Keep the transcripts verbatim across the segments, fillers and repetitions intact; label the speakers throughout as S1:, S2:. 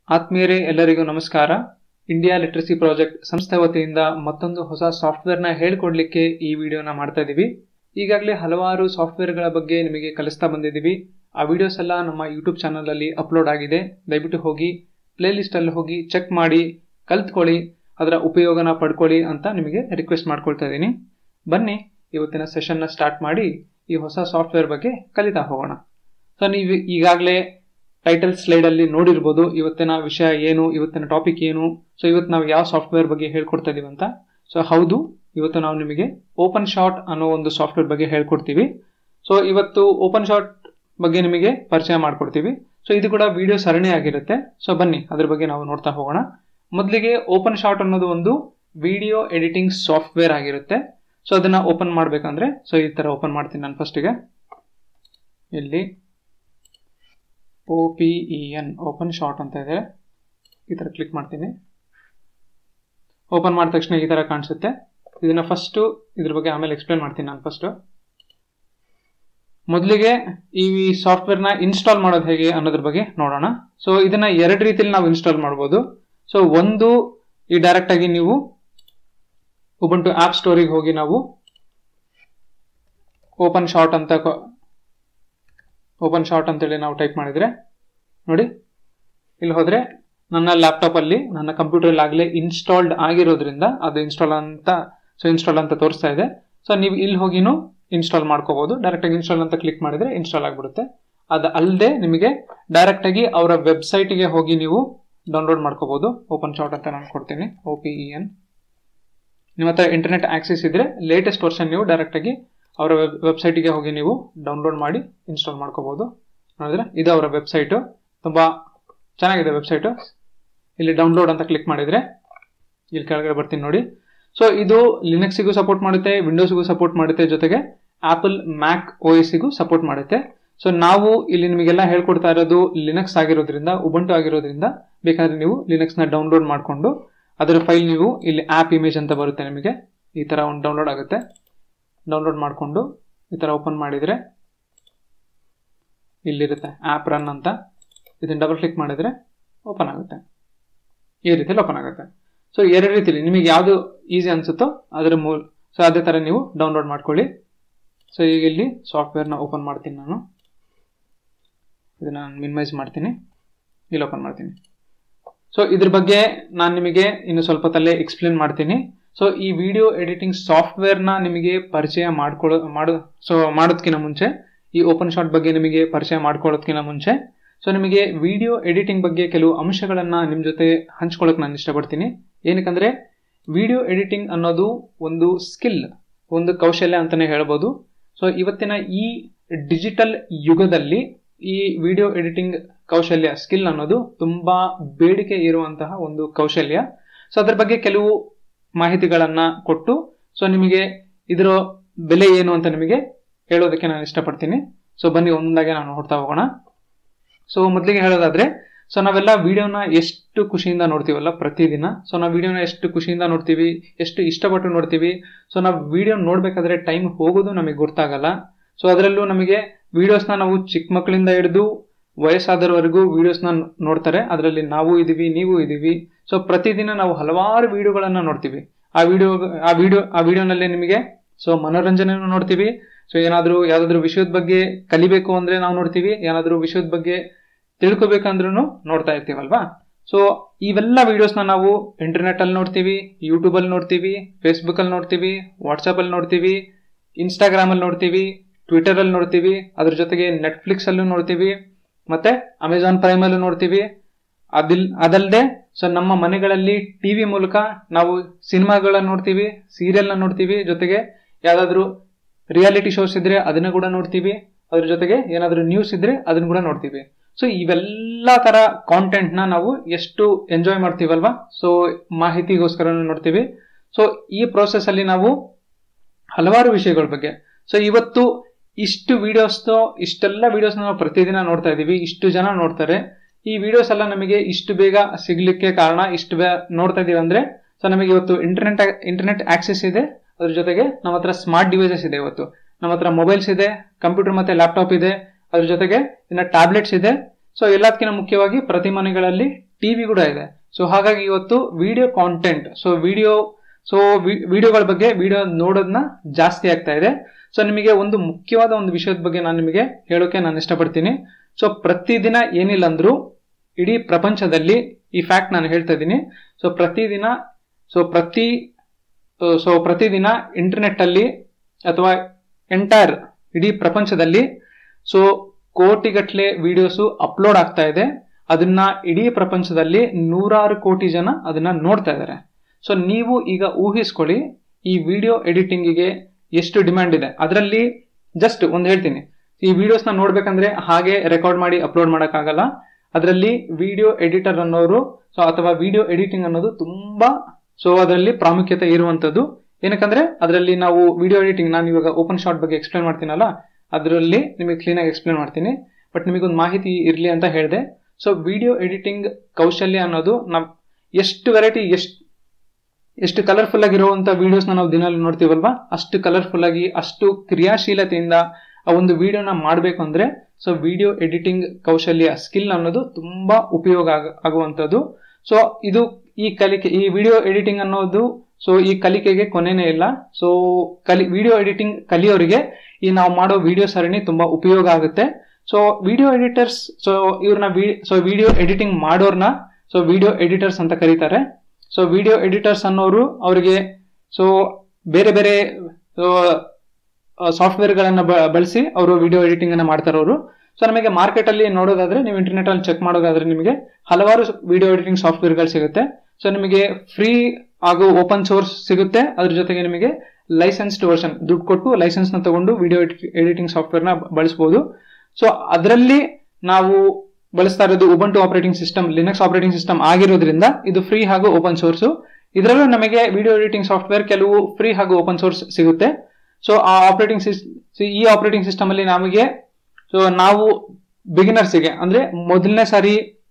S1: ಆತ್ಮೀಯರೇ ಎಲ್ಲರಿಗೂ ನಮಸ್ಕಾರ. ಇಂಡಿಯಾ ಲಿಟ್ರಸಿ ಪ್ರಾಜೆಕ್ಟ್ ಸಂಸ್ಥೆ ವತಿಯಿಂದ ಮತ್ತೊಂದು ಹೊಸ ಸಾಫ್ಟ್ವೇರ್ ನ ಹೇಳಿಕೊಡ್ಲಿಕ್ಕೆ ಈ ವಿಡಿಯೋನ ಮಾಡ್ತಾ ಇದೀವಿ. ಈಗಾಗಲೇ ಹಲವಾರು ಸಾಫ್ಟ್ವೇರ್ ಗಳ ಬಗ್ಗೆ ನಿಮಗೆ ಕಲಿಸ್ತಾ ಬಂದಿದ್ದೀವಿ. ಆ ವಿಡಿಯೋಸ್ ಎಲ್ಲ ನಮ್ಮ ಯೂಟ್ಯೂಬ್ ಚಾನಲ್ ಅಲ್ಲಿ ಅಪ್ಲೋಡ್ ಆಗಿದೆ. ದಯವಿಟ್ಟು ಹೋಗಿ ಪ್ಲೇ ಲಿಸ್ಟ್ ಅಲ್ಲಿ ಹೋಗಿ ಚೆಕ್ ಮಾಡಿ, ಕಲ್ತ್ಕೊಳ್ಳಿ, ಅದರ ಉಪಯೋಗನ ಪಡ್ಕೊಳ್ಳಿ ಅಂತ ನಿಮಗೆ ರಿಕ್ವೆಸ್ಟ್ ಮಾಡ್ಕೊಳ್ತಾ ಇದ್ದೀನಿ. ಬನ್ನಿ ಇವತ್ತಿನ ಸೆಷನ್ ನ ಸ್ಟಾರ್ಟ್ ಮಾಡಿ ಈ ಹೊಸ ಸಾಫ್ಟ್ವೇರ್ ಬಗ್ಗೆ ಕಲಿತಾ ಹೋಗೋಣ. ಸೊ ನೀವು ಈಗಾಗಲೇ ಟೈಟಲ್ ಸ್ಲೈಡ್ ಅಲ್ಲಿ ನೋಡಿರ್ಬೋದು ಇವತ್ತಿನ ವಿಷಯ ಏನು, ಇವತ್ತಿನ ಟಾಪಿಕ್ ಏನು. ಸೊ ಇವತ್ತು ನಾವು ಯಾವ ಸಾಫ್ಟ್ವೇರ್ ಬಗ್ಗೆ ಹೇಳ್ಕೊಡ್ತಾ ಇದೀವಿ ಅಂತ. ಸೊ ಹೌದು, ಇವತ್ತು ನಾವು ನಿಮಗೆ ಓಪನ್ ಶಾಟ್ ಅನ್ನೋ ಒಂದು ಸಾಫ್ಟ್ವೇರ್ ಬಗ್ಗೆ ಹೇಳ್ಕೊಡ್ತೀವಿ. ಸೊ ಇವತ್ತು ಓಪನ್ ಶಾಟ್ ಬಗ್ಗೆ ನಿಮಗೆ ಪರಿಚಯ ಮಾಡ್ಕೊಡ್ತೀವಿ. ಸೊ ಇದು ಕೂಡ ವಿಡಿಯೋ ಸರಣಿ ಆಗಿರುತ್ತೆ. ಸೊ ಬನ್ನಿ ಅದ್ರ ಬಗ್ಗೆ ನಾವು ನೋಡ್ತಾ ಹೋಗೋಣ. ಮೊದಲಿಗೆ ಓಪನ್ ಶಾಟ್ ಅನ್ನೋದು ಒಂದು ವಿಡಿಯೋ ಎಡಿಟಿಂಗ್ ಸಾಫ್ಟ್ವೇರ್ ಆಗಿರುತ್ತೆ. ಸೊ ಅದನ್ನ ಓಪನ್ ಮಾಡ್ಬೇಕಂದ್ರೆ ಸೊ ಈ ತರ ಓಪನ್ ಮಾಡ್ತೀನಿ ನಾನು. ಫಸ್ಟಿಗೆ ಇಲ್ಲಿ O P E N open shot ಅಂತ ಇದೆ, ಈ ತರ ಕ್ಲಿಕ್ ಮಾಡ್ತೀನಿ. ಓಪನ್ ಮಾಡಿದ ತಕ್ಷಣ ಈ ತರ ಕಾಣಿಸುತ್ತೆ. ಇದನ್ನ ಫಸ್ಟ್ ಇದ್ರ ಬಗ್ಗೆ ಆಮೇಲೆ ಎಕ್ಸ್ಪ್ಲೇನ್ ಮಾಡ್ತೀನಿ ನಾನು. ಫಸ್ಟ್ ಮೊದಲಿಗೆ ಈ ಸಾಫ್ಟ್ವೇರ್ ನ ಇನ್ಸ್ಟಾಲ್ ಮಾಡೋದು ಹೇಗೆ ಅನ್ನೋದ್ರ ಬಗ್ಗೆ ನೋಡೋಣ. ಸೊ ಇದನ್ನ ಎರಡು ರೀತಿಯಲ್ಲಿ ನಾವು ಇನ್ಸ್ಟಾಲ್ ಮಾಡಬಹುದು. ಸೊ ಒಂದು, ಈ ಡೈರೆಕ್ಟ್ ಆಗಿ ನೀವು ಉಬುಂಟು ಆಪ್ ಸ್ಟೋರಿಗೆ ಹೋಗಿ ನಾವು ಓಪನ್ ಶಾಟ್ ಅಂತ ಓಪನ್ ಶಾಟ್ ಅಂತೇಳಿ ನಾವು ಟೈಪ್ ಮಾಡಿದ್ರೆ ನೋಡಿ, ಇಲ್ಲಿ ಹೋದ್ರೆ ನನ್ನ ಲ್ಯಾಪ್ಟಾಪ್ ಅಲ್ಲಿ ನನ್ನ ಕಂಪ್ಯೂಟರ್ ಅಲ್ಲಿ ಆಗಲೇ ಇನ್ಸ್ಟಾಲ್ಡ್ ಆಗಿರೋದ್ರಿಂದ ಅದು ಇನ್ಸ್ಟಾಲ್ ಅಂತ ಸೊ ಇನ್ಸ್ಟಾಲ್ ಅಂತ ತೋರಿಸ್ತಾ ಇದೆ. ಸೊ ನೀವು ಇಲ್ಲಿ ಹೋಗಿನೂ ಇನ್ಸ್ಟಾಲ್ ಮಾಡ್ಕೋಬಹುದು. ಡೈರೆಕ್ಟ್ ಆಗಿ ಇನ್ಸ್ಟಾಲ್ ಅಂತ ಕ್ಲಿಕ್ ಮಾಡಿದ್ರೆ ಇನ್ಸ್ಟಾಲ್ ಆಗ್ಬಿಡುತ್ತೆ. ಅದು ಅಲ್ಲದೆ ನಿಮಗೆ ಡೈರೆಕ್ಟ್ ಆಗಿ ಅವರ ವೆಬ್ಸೈಟ್ ಗೆ ಹೋಗಿ ನೀವು ಡೌನ್ಲೋಡ್ ಮಾಡ್ಕೋಬಹುದು. ಓಪನ್ ಶಾಟ್ ಅಂತ ನಾನು ಕೊಡ್ತೀನಿ, ಒ ಪಿ ಇ ಎನ್. ನಿಮ್ಮ ಹತ್ರ ಇಂಟರ್ನೆಟ್ ಆಕ್ಸೆಸ್ ಇದ್ರೆ ಲೇಟೆಸ್ಟ್ ವರ್ಷನ್ ನೀವು ಡೈರೆಕ್ಟ್ ಆಗಿ ಅವರ ವೆಬ್ಸೈಟ್ ಗೆ ಹೋಗಿ ನೀವು ಡೌನ್ಲೋಡ್ ಮಾಡಿ ಇನ್ಸ್ಟಾಲ್ ಮಾಡ್ಕೋಬಹುದು. ನೋಡಿದ್ರೆ ಇದು ಅವರ ವೆಬ್ಸೈಟ್, ತುಂಬಾ ಚೆನ್ನಾಗಿದೆ ವೆಬ್ಸೈಟ್. ಇಲ್ಲಿ ಡೌನ್ಲೋಡ್ ಅಂತ ಕ್ಲಿಕ್ ಮಾಡಿದ್ರೆ ಇಲ್ಲಿ ಕೆಳಗಡೆ ಬರ್ತೀನಿ ನೋಡಿ. ಸೊ ಇದು ಲಿನಕ್ಸ್ಗೂ ಸಪೋರ್ಟ್ ಮಾಡುತ್ತೆ, ವಿಂಡೋಸ್ಗೂ ಸಪೋರ್ಟ್ ಮಾಡುತ್ತೆ, ಜೊತೆಗೆ ಆಪಲ್ ಮ್ಯಾಕ್ ಓ ಎಸ್ ಗೂ ಸಪೋರ್ಟ್ ಮಾಡುತ್ತೆ. ಸೊ ನಾವು ಇಲ್ಲಿ ನಿಮಗೆಲ್ಲ ಹೇಳ್ಕೊಡ್ತಾ ಇರೋದು ಲಿನಕ್ಸ್ ಆಗಿರೋದ್ರಿಂದ, ಉಬುಂಟು ಆಗಿರೋದ್ರಿಂದ ಬೇಕಾದ್ರೆ ನೀವು ಲಿನಕ್ಸ್ ನ ಡೌನ್ಲೋಡ್ ಮಾಡ್ಕೊಂಡು ಅದರ ಫೈಲ್ ನೀವು ಇಲ್ಲಿ ಆಪ್ ಇಮೇಜ್ ಅಂತ ಬರುತ್ತೆ ನಿಮಗೆ, ಈ ತರ ಒಂದು ಡೌನ್ಲೋಡ್ ಆಗುತ್ತೆ. ಡೌನ್ಲೋಡ್ ಮಾಡಿಕೊಂಡು ಈ ತರ ಓಪನ್ ಮಾಡಿದ್ರೆ ಇಲ್ಲಿರುತ್ತೆ ಆಪ್ ರನ್ ಅಂತ. ಇದನ್ನ ಡಬಲ್ ಕ್ಲಿಕ್ ಮಾಡಿದ್ರೆ ಓಪನ್ ಆಗುತ್ತೆ, ಈ ರೀತಿಯಲ್ಲಿ ಓಪನ್ ಆಗುತ್ತೆ. ಸೊ ಎರಡು ರೀತಿಯಲ್ಲಿ ನಿಮಗೆ ಯಾವುದು ಈಸಿ ಅನ್ಸುತ್ತೋ ಅದರ ಮೂಲ ಸೊ ಅದೇ ತರ ನೀವು ಡೌನ್ಲೋಡ್ ಮಾಡ್ಕೊಳ್ಳಿ. ಸೊ ಈಗ ಇಲ್ಲಿ ಸಾಫ್ಟ್ವೇರ್ ನ ಓಪನ್ ಮಾಡ್ತೀನಿ ನಾನು. ಇದನ್ನ ಮಿನಿಮೈಸ್ ಮಾಡ್ತೀನಿ, ಇಲ್ಲಿ ಓಪನ್ ಮಾಡ್ತೀನಿ. ಸೊ ಇದ್ರ ಬಗ್ಗೆ ನಾನು ನಿಮಗೆ ಇನ್ನು ಸ್ವಲ್ಪ ತಲೆ ಎಕ್ಸ್ಪ್ಲೇನ್ ಮಾಡ್ತೀನಿ. ಸೊ ಈ ವಿಡಿಯೋ ಎಡಿಟಿಂಗ್ ಸಾಫ್ಟ್ವೇರ್ ನ ನಿಮಗೆ ಪರಿಚಯ ಮಾಡ್ಕೊಳ್ಳೋ ಮಾಡು ಸೊ ಮಾಡೋದಕ್ಕಿಂತ ಮುಂಚೆ, ಈ ಓಪನ್ ಶಾಟ್ ಬಗ್ಗೆ ನಿಮಗೆ ಪರಿಚಯ ಮಾಡ್ಕೊಳ್ಳೋದಕ್ಕಿಂತ ಮುಂಚೆ ಸೊ ನಿಮಗೆ ವಿಡಿಯೋ ಎಡಿಟಿಂಗ್ ಬಗ್ಗೆ ಕೆಲವು ಅಂಶಗಳನ್ನ ನಿಮ್ ಜೊತೆ ಹಂಚ್ಕೊಳ್ಳೋಕೆ ನಾನು ಇಷ್ಟಪಡ್ತೀನಿ. ಏನಕ್ಕಂದ್ರೆ ವಿಡಿಯೋ ಎಡಿಟಿಂಗ್ ಅನ್ನೋದು ಒಂದು ಸ್ಕಿಲ್, ಒಂದು ಕೌಶಲ್ಯ ಅಂತಾನೆ ಹೇಳ್ಬೋದು. ಸೊ ಇವತ್ತಿನ ಈ ಡಿಜಿಟಲ್ ಯುಗದಲ್ಲಿ ಈ ವಿಡಿಯೋ ಎಡಿಟಿಂಗ್ ಕೌಶಲ್ಯ ಸ್ಕಿಲ್ ಅನ್ನೋದು ತುಂಬಾ ಬೇಡಿಕೆ ಇರುವಂತಹ ಒಂದು ಕೌಶಲ್ಯ. ಸೊ ಅದ್ರ ಬಗ್ಗೆ ಕೆಲವು ಮಾಹಿತಿಗಳನ್ನ ಕೊಟ್ಟು ಸೊ ನಿಮಗೆ ಇದರ ಬೆಲೆ ಏನು ಅಂತ ನಿಮಗೆ ಹೇಳೋದಕ್ಕೆ ನಾನು ಇಷ್ಟಪಡ್ತೀನಿ. ಸೊ ಬನ್ನಿ ಒಂದೊಂದಾಗೆ ನಾನು ನೋಡ್ತಾ ಹೋಗೋಣ. ಸೊ ಮೊದಲಿಗೆ ಹೇಳೋದಾದ್ರೆ, ಸೊ ನಾವೆಲ್ಲ ವಿಡಿಯೋನ ಎಷ್ಟು ಖುಷಿಯಿಂದ ನೋಡ್ತೀವಲ್ಲ ಪ್ರತಿದಿನ. ಸೊ ನಾವು ವಿಡಿಯೋನ ಎಷ್ಟು ಖುಷಿಯಿಂದ ನೋಡ್ತೀವಿ, ಎಷ್ಟು ಇಷ್ಟಪಟ್ಟು ನೋಡ್ತೀವಿ. ಸೊ ನಾವು ವಿಡಿಯೋ ನೋಡ್ಬೇಕಾದ್ರೆ ಟೈಮ್ ಹೋಗೋದು ನಮಗೆ ಗೊತ್ತಾಗಲ್ಲ. ಸೊ ಅದರಲ್ಲೂ ನಮಗೆ ವಿಡಿಯೋಸ್ನ ನಾವು ಚಿಕ್ಕ ಮಕ್ಕಳಿಂದ ಹಿಡಿದು ವಯಸ್ಸಾದವರೆಗೂ ವಿಡಿಯೋಸ್ನ ನೋಡ್ತಾರೆ. ಅದರಲ್ಲಿ ನಾವು ಇದೀವಿ, ನೀವು ಇದೀವಿ. ಸೊ ಪ್ರತಿದಿನ ನಾವು ಹಲವಾರು ವಿಡಿಯೋಗಳನ್ನ ನೋಡ್ತೀವಿ. ಆ ವಿಡಿಯೋ ಆ ವಿಡಿಯೋ ಆ ವಿಡಿಯೋನಲ್ಲಿ ನಿಮಗೆ ಸೊ ಮನೋರಂಜನೆ ನೋಡ್ತೀವಿ. ಸೊ ಏನಾದ್ರೂ ಯಾವ್ದಾದ್ರು ವಿಷಯದ ಬಗ್ಗೆ ಕಲಿಬೇಕು ಅಂದ್ರೆ ನಾವು ನೋಡ್ತೀವಿ, ಏನಾದ್ರೂ ವಿಷಯದ ಬಗ್ಗೆ ತಿಳ್ಕೊಬೇಕಂದ್ರೂ ನೋಡ್ತಾ ಇರ್ತೀವಲ್ವಾ. ಸೊ ಇವೆಲ್ಲ ವಿಡಿಯೋಸ್ನ ನಾವು ಇಂಟರ್ನೆಟ್ ಅಲ್ಲಿ ನೋಡ್ತೀವಿ, ಯೂಟ್ಯೂಬ್ ಅಲ್ಲಿ ನೋಡ್ತೀವಿ, ಫೇಸ್ಬುಕ್ ಅಲ್ಲಿ ನೋಡ್ತೀವಿ, ವಾಟ್ಸ್ಆಪ್ ಅಲ್ಲಿ ನೋಡ್ತೀವಿ, ಇನ್ಸ್ಟಾಗ್ರಾಮ್ ಅಲ್ಲಿ ನೋಡ್ತೀವಿ, ಟ್ವಿಟರ್ ಅಲ್ಲಿ ನೋಡ್ತೀವಿ, ಅದ್ರ ಜೊತೆಗೆ ನೆಟ್ಫ್ಲಿಕ್ಸ್ ಅಲ್ಲೂ ನೋಡ್ತೀವಿ, ಮತ್ತೆ ಅಮೆಜಾನ್ ಪ್ರೈಮ್ ಅಲ್ಲೂ ನೋಡ್ತೀವಿ. ಅದಿಲ್ ಅದಲ್ಲದೆ ಸೊ ನಮ್ಮ ಮನೆಗಳಲ್ಲಿ ಟಿವಿ ಮೂಲಕ ನಾವು ಸಿನಿಮಾಗಳನ್ನ ನೋಡ್ತೀವಿ, ಸೀರಿಯಲ್ ನ ನೋಡ್ತೀವಿ, ಜೊತೆಗೆ ಯಾವ್ದಾದ್ರು ರಿಯಾಲಿಟಿ ಶೋಸ್ ಇದ್ರೆ ಅದನ್ನ ಕೂಡ ನೋಡ್ತೀವಿ. ಅದ್ರ ಜೊತೆಗೆ ಏನಾದ್ರು ನ್ಯೂಸ್ ಇದ್ರೆ ಅದನ್ನ ಕೂಡ ನೋಡ್ತೀವಿ. ಸೊ ಇವೆಲ್ಲ ತರ ಕಾಂಟೆಂಟ್ ನ ನಾವು ಎಷ್ಟು ಎಂಜಾಯ್ ಮಾಡ್ತೀವಲ್ವಾ. ಸೊ ಮಾಹಿತಿಗೋಸ್ಕರ ನೋಡ್ತೀವಿ. ಸೊ ಈ ಪ್ರೋಸೆಸ್ ಅಲ್ಲಿ ನಾವು ಹಲವಾರು ವಿಷಯಗಳ ಬಗ್ಗೆ ಸೊ ಇವತ್ತು ಇಷ್ಟು ವಿಡಿಯೋಸ್ ಇಷ್ಟೆಲ್ಲ ವಿಡಿಯೋಸ್ ನಾವು ಪ್ರತಿದಿನ ನೋಡ್ತಾ ಇದೀವಿ, ಇಷ್ಟು ಜನ ನೋಡ್ತಾರೆ. ಈ ವಿಡಿಯೋಸ್ ಎಲ್ಲ ನಮಗೆ ಇಷ್ಟು ಬೇಗ ಸಿಗ್ಲಿಕ್ಕೆ ಕಾರಣ, ಇಷ್ಟು ಬೇ ನೋಡ್ತಾ ಇದೀವಿ ಅಂದ್ರೆ ಸೊ ನಮಗೆ ಇವತ್ತು ಇಂಟರ್ನೆಟ್ ಇಂಟರ್ನೆಟ್ ಆಕ್ಸೆಸ್ ಇದೆ. ಅದ್ರ ಜೊತೆಗೆ ನಮ್ಮ ಹತ್ರ ಸ್ಮಾರ್ಟ್ ಡಿವೈಸಸ್ ಇದೆ. ಇವತ್ತು ನಮ್ಮ ಹತ್ರ ಮೊಬೈಲ್ಸ್ ಇದೆ, ಕಂಪ್ಯೂಟರ್ ಮತ್ತೆ ಲ್ಯಾಪ್ಟಾಪ್ ಇದೆ, ಅದ್ರ ಜೊತೆಗೆ ಇನ್ನ ಟ್ಯಾಬ್ಲೆಟ್ಸ್ ಇದೆ. ಸೊ ಎಲ್ಲದಕ್ಕಿಂತ ಮುಖ್ಯವಾಗಿ ಪ್ರತಿ ಮನೆಗಳಲ್ಲಿ ಟಿವಿ ಕೂಡ ಇದೆ. ಸೊ ಹಾಗಾಗಿ ಇವತ್ತು video content, so video so ವಿಡಿಯೋಗಳ ಬಗ್ಗೆ ವಿಡಿಯೋ ನೋಡೋದನ್ನ ಜಾಸ್ತಿ ಆಗ್ತಾ ಇದೆ. ಸೊ ನಿಮಗೆ ಒಂದು ಮುಖ್ಯವಾದ ಒಂದು ವಿಷಯದ ಬಗ್ಗೆ ನಾನು ನಿಮಗೆ ಹೇಳೋಕೆ ನಾನು ಇಷ್ಟಪಡ್ತೀನಿ. ಸೊ ಪ್ರತಿದಿನ ಏನಿಲ್ಲ ಅಂದ್ರೂ ಇಡೀ ಪ್ರಪಂಚದಲ್ಲಿ ಈ ಫ್ಯಾಕ್ಟ್ ನಾನು ಹೇಳ್ತಾ ಇದ್ದೀನಿ. ಸೊ ಪ್ರತಿದಿನ ಸೊ ಪ್ರತಿ ಸೊ ಪ್ರತಿದಿನ ಇಂಟರ್ನೆಟ್ ಅಲ್ಲಿ ಅಥವಾ ಎಂಟೈರ್ ಇಡೀ ಪ್ರಪಂಚದಲ್ಲಿ ಸೊ ಕೋಟಿಗಟ್ಟಲೆ ವಿಡಿಯೋಸ್ ಅಪ್ಲೋಡ್ ಆಗ್ತಾ ಇದೆ. ಅದನ್ನ ಇಡೀ ಪ್ರಪಂಚದಲ್ಲಿ ನೂರಾರು ಕೋಟಿ ಜನ ಅದನ್ನ ನೋಡ್ತಾ ಇದ್ದಾರೆ. ಸೊ ನೀವು ಈಗ ಊಹಿಸ್ಕೊಳ್ಳಿ, ಈ ವಿಡಿಯೋ ಎಡಿಟಿಂಗಿಗೆ ಎಷ್ಟು ಡಿಮ್ಯಾಂಡ್ ಇದೆ. ಅದರಲ್ಲಿ ಜಸ್ಟ್ ಒಂದು ಹೇಳ್ತೀನಿ, ಈ ವಿಡಿಯೋಸ್ನ ನೋಡ್ಬೇಕಂದ್ರೆ ಹಾಗೆ ರೆಕಾರ್ಡ್ ಮಾಡಿ ಅಪ್ಲೋಡ್ ಮಾಡೋಕ್ಕಾಗಲ್ಲ. ಅದರಲ್ಲಿ ವಿಡಿಯೋ ಎಡಿಟರ್ ಅನ್ನೋರು ಸೊ ಅಥವಾ ವಿಡಿಯೋ ಎಡಿಟಿಂಗ್ ಅನ್ನೋದು ತುಂಬಾ ಸೊ ಅದರಲ್ಲಿ ಪ್ರಾಮುಖ್ಯತೆ ಇರುವಂತದ್ದು. ಏನಕ್ಕಂದ್ರೆ ಅದರಲ್ಲಿ ನಾವು ವಿಡಿಯೋ ಎಡಿಟಿಂಗ್, ನಾನು ಇವಾಗ ಓಪನ್ ಶಾಟ್ ಬಗ್ಗೆ ಎಕ್ಸ್ಪ್ಲೇನ್ ಮಾಡ್ತೀನಲ್ಲ, ಅದರಲ್ಲಿ ನಿಮಗೆ ಕ್ಲೀನ್ ಆಗಿ ಎಕ್ಸ್ಪ್ಲೇನ್ ಮಾಡ್ತೀನಿ. ಬಟ್ ನಿಮಗೊಂದು ಮಾಹಿತಿ ಇರಲಿ ಅಂತ ಹೇಳಿದೆ. ಸೊ ವಿಡಿಯೋ ಎಡಿಟಿಂಗ್ ಕೌಶಲ್ಯ ಅನ್ನೋದು ನಾವು ಎಷ್ಟು ವೆರೈಟಿ, ಎಷ್ಟು ಎಷ್ಟು ಕಲರ್ಫುಲ್ ಆಗಿರುವಂತ ವಿಡಿಯೋಸ್ನ ನಾವು ದಿನಾಲು ನೋಡ್ತೀವಲ್ವಾ, ಅಷ್ಟು ಕಲರ್ಫುಲ್ ಆಗಿ ಅಷ್ಟು ಕ್ರಿಯಾಶೀಲತೆಯಿಂದ ಆ ಒಂದು ವಿಡಿಯೋನ ಮಾಡಬೇಕು ಅಂದ್ರೆ ಸೊ ವಿಡಿಯೋ ಎಡಿಟಿಂಗ್ ಕೌಶಲ್ಯ ಸ್ಕಿಲ್ ಅನ್ನೋದು ತುಂಬಾ ಉಪಯೋಗ ಆಗುವಂತದ್ದು. ಸೊ ಇದು ಈ ಕಲಿಕೆ, ಈ ವಿಡಿಯೋ ಎಡಿಟಿಂಗ್ ಅನ್ನೋದು ಸೊ ಈ ಕಲಿಕೆಗೆ ಕೊನೆನೇ ಇಲ್ಲ. ಸೊ ಕಲಿ ವಿಡಿಯೋ ಎಡಿಟಿಂಗ್ ಕಲಿಯೋರಿಗೆ ಈ ನಾವು ಮಾಡೋ ವಿಡಿಯೋ ಸರಣಿ ತುಂಬಾ ಉಪಯೋಗ ಆಗುತ್ತೆ. ಸೊ ವಿಡಿಯೋ ಎಡಿಟರ್ಸ್, ಸೊ ಇವ್ರನ್ನ ಸೊ ವಿಡಿಯೋ ಎಡಿಟಿಂಗ್ ಮಾಡೋರ್ನ ಸೊ ವಿಡಿಯೋ ಎಡಿಟರ್ಸ್ ಅಂತ ಕರೀತಾರೆ. ಸೊ ವಿಡಿಯೋ ಎಡಿಟರ್ಸ್ ಅನ್ನೋರು ಅವರಿಗೆ ಸೊ ಬೇರೆ ಬೇರೆ ಸಾಫ್ಟ್ವೇರ್ ಗಳನ್ನ ಬಳಸಿ ಅವರು ವಿಡಿಯೋ ಎಡಿಟಿಂಗ್ ಅನ್ನ ಮಾಡ್ತಾರೆ ಅವರು. ಸೊ ನಮಗೆ ಮಾರ್ಕೆಟ್ ಅಲ್ಲಿ ನೋಡೋದಾದ್ರೆ, ನೀವು ಇಂಟರ್ನೆಟ್ ಅಲ್ಲಿ ಚೆಕ್ ಮಾಡೋದಾದ್ರೆ ನಿಮಗೆ ಹಲವಾರು ವಿಡಿಯೋ ಎಡಿಟಿಂಗ್ ಸಾಫ್ಟ್ವೇರ್ ಗಳು ಸಿಗುತ್ತೆ. ಸೊ ನಿಮಗೆ ಫ್ರೀ ಹಾಗೂ ಓಪನ್ ಸೋರ್ಸ್ ಸಿಗುತ್ತೆ. ಅದ್ರ ಜೊತೆಗೆ ನಿಮಗೆ ಲೈಸೆನ್ಸ್ಡ್ ವರ್ಷನ್, ದುಡ್ಡು ಕೊಟ್ಟು ಲೈಸೆನ್ಸ್ ನ ತಗೊಂಡು ವಿಡಿಯೋ ಎಡಿಟಿಂಗ್ ಸಾಫ್ಟ್ವೇರ್ ನ ಬಳಸಬಹುದು. ಸೊ ಅದರಲ್ಲಿ ನಾವು ಬಳಸ್ತಾ ಇರೋದು Ubuntu operating system, Linux operating system ಆಗಿರೋದ್ರಿಂದ ಇದು ಫ್ರೀ ಹಾಗೂ ಓಪನ್ ಸೋರ್ಸ್. ಇದರಲ್ಲೂ ನಮಗೆ ವಿಡಿಯೋ ಎಡಿಟಿಂಗ್ ಸಾಫ್ಟ್ವೇರ್ ಕೆಲವು ಫ್ರೀ ಹಾಗೂ ಓಪನ್ ಸೋರ್ಸ್ ಸಿಗುತ್ತೆ. ಸೊ ಆ ಆಪರೇಟಿಂಗ್ ಸಿಸ್ಟಮ್ ಈ ಆಪರೇಟಿಂಗ್ ಸಿಸ್ಟಮ್ ಅಲ್ಲಿ ನಮಗೆ ಸೊ ನಾವು ಬಿಗಿನರ್ಸ್ಗೆ ಅಂದ್ರೆ ಮೊದಲನೇ ಸಾರಿ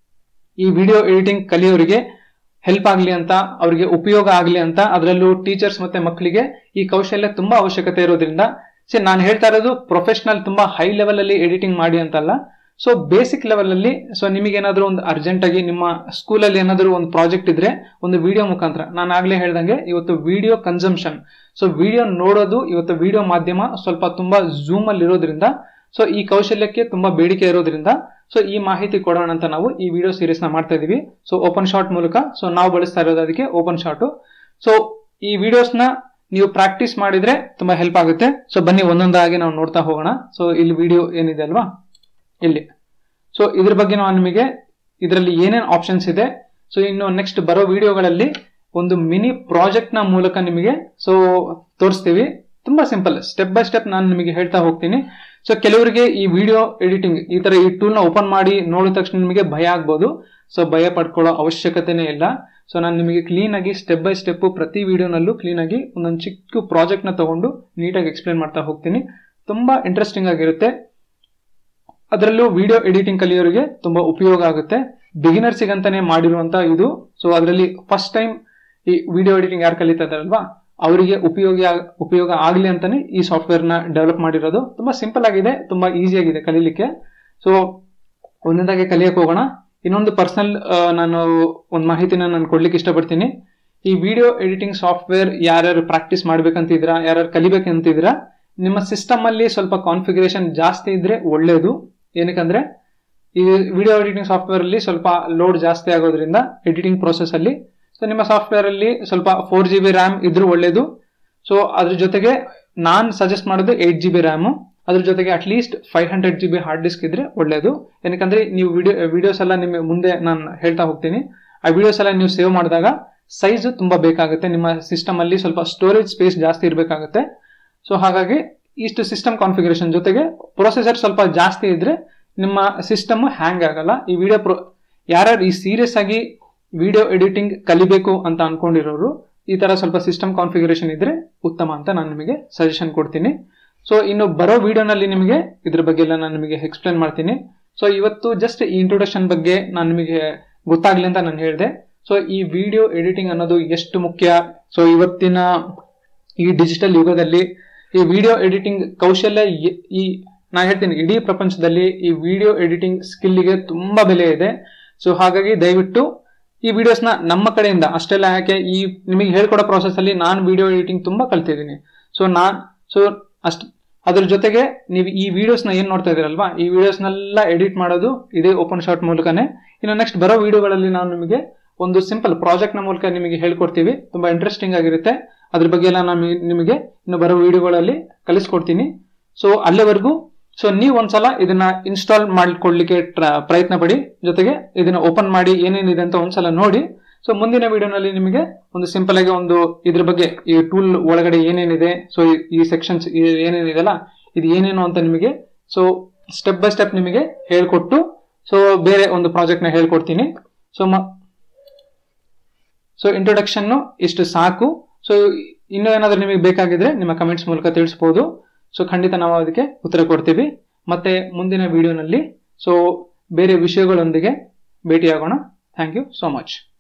S1: ಈ ವಿಡಿಯೋ ಎಡಿಟಿಂಗ್ ಕಲಿಯೋರಿಗೆ ಹೆಲ್ಪ್ ಆಗಲಿ ಅಂತ, ಅವರಿಗೆ ಉಪಯೋಗ ಆಗಲಿ ಅಂತ, ಅದರಲ್ಲೂ ಟೀಚರ್ಸ್ ಮತ್ತೆ ಮಕ್ಕಳಿಗೆ ಈ ಕೌಶಲ್ಯ ತುಂಬಾ ಅವಶ್ಯಕತೆ ಇರೋದ್ರಿಂದ ಸಿ ನಾನು ಹೇಳ್ತಾ ಇರೋದು ಪ್ರೊಫೆಷನಲ್ ತುಂಬಾ ಹೈ ಲೆವೆಲ್ ಅಲ್ಲಿ ಎಡಿಟಿಂಗ್ ಮಾಡಿ ಅಂತಲ್ಲ. ಸೊ ಬೇಸಿಕ್ ಲೆವೆಲ್ ಅಲ್ಲಿ ಸೊ ನಿಮಗೆ ಏನಾದ್ರು ಒಂದು ಅರ್ಜೆಂಟ್ ಆಗಿ ನಿಮ್ಮ ಸ್ಕೂಲಲ್ಲಿ ಏನಾದ್ರು ಒಂದು ಪ್ರಾಜೆಕ್ಟ್ ಇದ್ರೆ ಒಂದು ವಿಡಿಯೋ ಮುಖಾಂತರ, ನಾನು ಆಗ್ಲೇ ಹೇಳ್ದಂಗೆ ಇವತ್ತು ವಿಡಿಯೋ ಕನ್ಸಂಪ್ಷನ್, ಸೊ ವಿಡಿಯೋ ನೋಡೋದು ಇವತ್ತು ವಿಡಿಯೋ ಮಾಧ್ಯಮ ಸ್ವಲ್ಪ ತುಂಬಾ ಝೂಮ್ ಅಲ್ಲಿ ಇರೋದ್ರಿಂದ ಸೊ ಈ ಕೌಶಲ್ಯಕ್ಕೆ ತುಂಬಾ ಬೇಡಿಕೆ ಇರೋದ್ರಿಂದ ಸೊ ಈ ಮಾಹಿತಿ ಕೊಡೋಣ ಅಂತ ನಾವು ಈ ವಿಡಿಯೋ ಸೀರೀಸ್ ನ ಮಾಡ್ತಾ ಇದೀವಿ. ಸೊ ಓಪನ್ ಶಾಟ್ ಮೂಲಕ ಸೊ ನಾವು ಬಳಸ್ತಾ ಇರೋದು ಅದಕ್ಕೆ ಓಪನ್ ಶಾಟ್. ಸೊ ಈ ವಿಡಿಯೋಸ್ ನ ನೀವು ಪ್ರಾಕ್ಟೀಸ್ ಮಾಡಿದ್ರೆ ತುಂಬಾ ಹೆಲ್ಪ್ ಆಗುತ್ತೆ. ಸೊ ಬನ್ನಿ ಒಂದೊಂದಾಗಿ ನಾವು ನೋಡ್ತಾ ಹೋಗೋಣ. ಸೊ ಇಲ್ಲಿ ವಿಡಿಯೋ ಏನಿದೆ ಅಲ್ವಾ, ಇಲ್ಲಿ ಸೊ ಇದ್ರ ಬಗ್ಗೆ ನಾವು ನಿಮಗೆ ಇದರಲ್ಲಿ ಏನೇನು ಆಪ್ಷನ್ಸ್ ಇದೆ, ಸೊ ಇನ್ನು ನೆಕ್ಸ್ಟ್ ಬರೋ ವಿಡಿಯೋಗಳಲ್ಲಿ ಒಂದು ಮಿನಿ ಪ್ರಾಜೆಕ್ಟ್ ನ ಮೂಲಕ ನಿಮಗೆ ಸೊ ತೋರಿಸ್ತೀವಿ. ತುಂಬಾ ಸಿಂಪಲ್, ಸ್ಟೆಪ್ ಬೈ ಸ್ಟೆಪ್ ನಾನು ನಿಮಗೆ ಹೇಳ್ತಾ ಹೋಗ್ತೀನಿ. ಸೊ ಕೆಲವರಿಗೆ ಈ ವಿಡಿಯೋ ಎಡಿಟಿಂಗ್ ಈ ತರ ಈ ಟೂಲ್ ನ ಓಪನ್ ಮಾಡಿ ನೋಡಿದ ತಕ್ಷಣ ನಿಮಗೆ ಭಯ ಆಗ್ಬೋದು. ಸೊ ಭಯ ಪಡ್ಕೊಳ್ಳೋ ಅವಶ್ಯಕತೆನೇ ಇಲ್ಲ. ಸೊ ನಾನು ನಿಮಗೆ ಕ್ಲೀನ್ ಆಗಿ ಸ್ಟೆಪ್ ಬೈ ಸ್ಟೆಪ್ ಪ್ರತಿ ವಿಡಿಯೋನಲ್ಲೂ ಕ್ಲೀನ್ ಆಗಿ ಒಂದೊಂದು ಚಿಕ್ಕ ಪ್ರಾಜೆಕ್ಟ್ ನ ತಗೊಂಡು ನೀಟಾಗಿ ಎಕ್ಸ್ಪ್ಲೇನ್ ಮಾಡ್ತಾ ಹೋಗ್ತೀನಿ. ತುಂಬಾ ಇಂಟ್ರೆಸ್ಟಿಂಗ್ ಆಗಿರುತ್ತೆ. ಅದರಲ್ಲೂ ವಿಡಿಯೋ ಎಡಿಟಿಂಗ್ ಕಲಿಯೋರಿಗೆ ತುಂಬಾ ಉಪಯೋಗ ಆಗುತ್ತೆ. ಬಿಗಿನರ್ಸಿಗೆ ಅಂತಾನೆ ಮಾಡಿರುವಂತ ಇದು. ಸೊ ಅದರಲ್ಲಿ ಫಸ್ಟ್ ಟೈಮ್ ಈ ವಿಡಿಯೋ ಎಡಿಟಿಂಗ್ ಯಾರು ಕಲಿತಾ ಇದಾರಲ್ವಾ ಅವರಿಗೆ ಉಪಯೋಗ ಉಪಯೋಗ ಆಗಲಿ ಅಂತಾನೆ ಈ ಸಾಫ್ಟ್ವೇರ್ ನ ಡೆವಲಪ್ ಮಾಡಿರೋದು. ತುಂಬಾ ಸಿಂಪಲ್ ಆಗಿದೆ, ತುಂಬಾ ಈಸಿ ಆಗಿದೆ ಕಲೀಲಿಕ್ಕೆ. ಸೊ ಒಂದೊಂದಾಗಿ ಕಲಿಯಕ್ಕೆ ಹೋಗೋಣ. ಇನ್ನೊಂದು ಪರ್ಸನಲ್ ನಾನು ಒಂದು ಮಾಹಿತಿನ ನಾನು ಕೊಡ್ಲಿಕ್ಕೆ ಇಷ್ಟಪಡ್ತೀನಿ. ಈ ವಿಡಿಯೋ ಎಡಿಟಿಂಗ್ ಸಾಫ್ಟ್ವೇರ್ ಯಾರ್ಯಾರು ಪ್ರಾಕ್ಟೀಸ್ ಮಾಡ್ಬೇಕಂತಿದ್ರಾ, ಯಾರ್ಯಾರು ಕಲಿಬೇಕಂತಿದ್ರಾ, ನಿಮ್ಮ ಸಿಸ್ಟಮ್ ಅಲ್ಲಿ ಸ್ವಲ್ಪ ಕಾನ್ಫಿಗರೇಷನ್ ಜಾಸ್ತಿ ಇದ್ರೆ ಒಳ್ಳೇದು. ಏನಕ್ಕಂದ್ರೆ ಈ ವಿಡಿಯೋ ಎಡಿಟಿಂಗ್ ಸಾಫ್ಟ್ವೇರ್ ಅಲ್ಲಿ ಸ್ವಲ್ಪ ಲೋಡ್ ಜಾಸ್ತಿ ಆಗೋದ್ರಿಂದ ಎಡಿಟಿಂಗ್ ಪ್ರೋಸೆಸ್ ಅಲ್ಲಿ ಸೊ ನಿಮ್ಮ ಸಾಫ್ಟ್ವೇರ್ ಅಲ್ಲಿ ಸ್ವಲ್ಪ ಫೋರ್ ಜಿ ಬಿ ರ್ಯಾಮ್ ಇದ್ರೂ ಒಳ್ಳೇದು. ಸೊ ಅದ್ರ ಜೊತೆಗೆ ನಾನ್ ಸಜೆಸ್ಟ್ ಮಾಡೋದು ಏಟ್ ಜಿ ಬಿ ರ್ಯಾಮ್, ಅದ್ರ ಜೊತೆಗೆ at least five hundred G B hard disk ಇದ್ರೆ ಒಳ್ಳೇದು. ಏನಕ್ಕಂದ್ರೆ ನೀವು ವಿಡಿಯೋ ವಿಡಿಯೋಸ್ ಎಲ್ಲ ನಿಮಗೆ ಮುಂದೆ ನಾನು ಹೇಳ್ತಾ ಹೋಗ್ತೀನಿ. ಆ ವಿಡಿಯೋಸ್ ಎಲ್ಲ ನೀವು ಸೇವ್ ಮಾಡಿದಾಗ ಸೈಜ್ ತುಂಬಾ ಬೇಕಾಗುತ್ತೆ. ನಿಮ್ಮ ಸಿಸ್ಟಮ್ ಅಲ್ಲಿ ಸ್ವಲ್ಪ ಸ್ಟೋರೇಜ್ ಸ್ಪೇಸ್ ಜಾಸ್ತಿ ಇರಬೇಕಾಗುತ್ತೆ. ಸೊ ಹಾಗಾಗಿ ಇಷ್ಟು ಸಿಸ್ಟಮ್ ಕಾನ್ಫಿಗರೇಷನ್ ಜೊತೆಗೆ ಪ್ರೊಸೆಸರ್ ಸ್ವಲ್ಪ ಜಾಸ್ತಿ ಇದ್ರೆ ನಿಮ್ಮ ಸಿಸ್ಟಮ್ ಹ್ಯಾಂಗ್ ಆಗಲ್ಲ. ಈ ವಿಡಿಯೋ ಪ್ರೊ ಯಾರ್ಯಾರು ಈ ಸೀರಿಯಸ್ ಆಗಿ ವಿಡಿಯೋ ಎಡಿಟಿಂಗ್ ಕಲಿಬೇಕು ಅಂತ ಅನ್ಕೊಂಡಿರೋರು ಈ ತರ ಸ್ವಲ್ಪ ಸಿಸ್ಟಮ್ ಕಾನ್ಫಿಗರೇಷನ್ ಇದ್ರೆ ಉತ್ತಮ ಅಂತ ನಾನು ನಿಮಗೆ ಸಜೆಷನ್ ಕೊಡ್ತೀನಿ. ಸೊ ಇನ್ನು ಬರೋ ವಿಡಿಯೋನಲ್ಲಿ ನಿಮಗೆ ಇದ್ರ ಬಗ್ಗೆ ಎಲ್ಲ ನಾನು ನಿಮಗೆ ಎಕ್ಸ್ಪ್ಲೇನ್ ಮಾಡ್ತೀನಿ. ಸೊ ಇವತ್ತು ಜಸ್ಟ್ ಈ ಇಂಟ್ರೊಡಕ್ಷನ್ ಬಗ್ಗೆ ನಾನು ನಿಮಗೆ ಗೊತ್ತಾಗ್ಲಿ ಅಂತ ನಾನು ಹೇಳಿದೆ. ಸೊ ಈ ವಿಡಿಯೋ ಎಡಿಟಿಂಗ್ ಅನ್ನೋದು ಎಷ್ಟು ಮುಖ್ಯ, ಸೊ ಇವತ್ತಿನ ಈ ಡಿಜಿಟಲ್ ಯುಗದಲ್ಲಿ ಈ ವಿಡಿಯೋ ಎಡಿಟಿಂಗ್ ಕೌಶಲ್ಯ ಈ ನಾ ಹೇಳ್ತೀನಿ ಇಡೀ ಪ್ರಪಂಚದಲ್ಲಿ ಈ ವಿಡಿಯೋ ಎಡಿಟಿಂಗ್ ಸ್ಕಿಲ್ಗೆ ತುಂಬಾ ಬೆಲೆ ಇದೆ. ಸೊ ಹಾಗಾಗಿ ದಯವಿಟ್ಟು ಈ ವಿಡಿಯೋಸ್ನ ನಮ್ಮ ಕಡೆಯಿಂದ ಅಷ್ಟೆಲ್ಲ ಯಾಕೆ ಈ ನಿಮಗೆ ಹೇಳ್ಕೊಡೋ ಪ್ರಾಸೆಸ್ ಅಲ್ಲಿ ನಾನು ವಿಡಿಯೋ ಎಡಿಟಿಂಗ್ ತುಂಬಾ ಕಲ್ತಿದ್ದೀನಿ. ಸೊ ನಾನ್ ಸೊ ಅಷ್ಟ ಅದ್ರ ಜೊತೆಗೆ ನೀವು ಈ ವಿಡಿಯೋಸ್ನ ಏನ್ ನೋಡ್ತಾ ಇದೀರಲ್ವಾ, ಈ ವಿಡಿಯೋಸ್ನೆಲ್ಲ ಎಡಿಟ್ ಮಾಡೋದು ಇದೇ ಓಪನ್ ಶಾಟ್ ಮೂಲಕನೇ. ಇನ್ನು ನೆಕ್ಸ್ಟ್ ಬರೋ ವಿಡಿಯೋಗಳಲ್ಲಿ ನಾವು ನಿಮಗೆ ಒಂದು ಸಿಂಪಲ್ ಪ್ರಾಜೆಕ್ಟ್ ನ ಮೂಲಕ ನಿಮಗೆ ಹೇಳ್ಕೊಡ್ತೀವಿ. ತುಂಬಾ ಇಂಟ್ರೆಸ್ಟಿಂಗ್ ಆಗಿರುತ್ತೆ. ಅದ್ರ ಬಗ್ಗೆ ಎಲ್ಲ ನಾನು ನಿಮಗೆ ಇನ್ನು ಬರೋ ವಿಡಿಯೋಗಳಲ್ಲಿ ಕಲಿಸ್ಕೊಡ್ತೀನಿ. ಸೊ ಅಲ್ಲಿವರೆಗೂ ಸೊ ನೀವು ಒಂದ್ಸಲ ಇದನ್ನ ಇನ್ಸ್ಟಾಲ್ ಮಾಡ್ಕೊಡ್ಲಿಕ್ಕೆ ಪ್ರಯತ್ನ ಪಡಿ, ಜೊತೆಗೆ ಇದನ್ನ ಓಪನ್ ಮಾಡಿ ಏನೇನಿದೆ ಅಂತ ಒಂದ್ಸಲ ನೋಡಿ. ಸೊ ಮುಂದಿನ ವಿಡಿಯೋನಲ್ಲಿ ನಿಮಗೆ ಒಂದು ಸಿಂಪಲ್ ಆಗಿ ಒಂದು ಇದ್ರ ಬಗ್ಗೆ ಈ ಟೂಲ್ ಒಳಗಡೆ ಏನೇನಿದೆ, ಸೊ ಈ ಸೆಕ್ಷನ್ಸ್ ಏನೇನಿದೆಲ್ಲ ಇದು ಏನೇನು ಅಂತ ನಿಮಗೆ ಸೊ ಸ್ಟೆಪ್ ಬೈ ಸ್ಟೆಪ್ ನಿಮಗೆ ಹೇಳ್ಕೊಟ್ಟು ಸೊ ಬೇರೆ ಒಂದು ಪ್ರಾಜೆಕ್ಟ್ ನ ಹೇಳ್ಕೊಡ್ತೀನಿ. ಸೊ ಸೊ ಇಂಟ್ರೊಡಕ್ಷನ್ ಇಷ್ಟು ಸಾಕು. ಸೊ ಇನ್ನೂ ಏನಾದ್ರೂ ನಿಮಗೆ ಬೇಕಾಗಿದ್ರೆ ನಿಮ್ಮ ಕಮೆಂಟ್ಸ್ ಮೂಲಕ ತಿಳಿಸಬಹುದು. ಸೊ ಖಂಡಿತ ನಾವು ಅದಕ್ಕೆ ಉತ್ತರ ಕೊಡ್ತೀವಿ. ಮತ್ತೆ ಮುಂದಿನ ವಿಡಿಯೋನಲ್ಲಿ ಸೊ ಬೇರೆ ವಿಷಯಗಳೊಂದಿಗೆ ಭೇಟಿಯಾಗೋಣ. Thank you so much.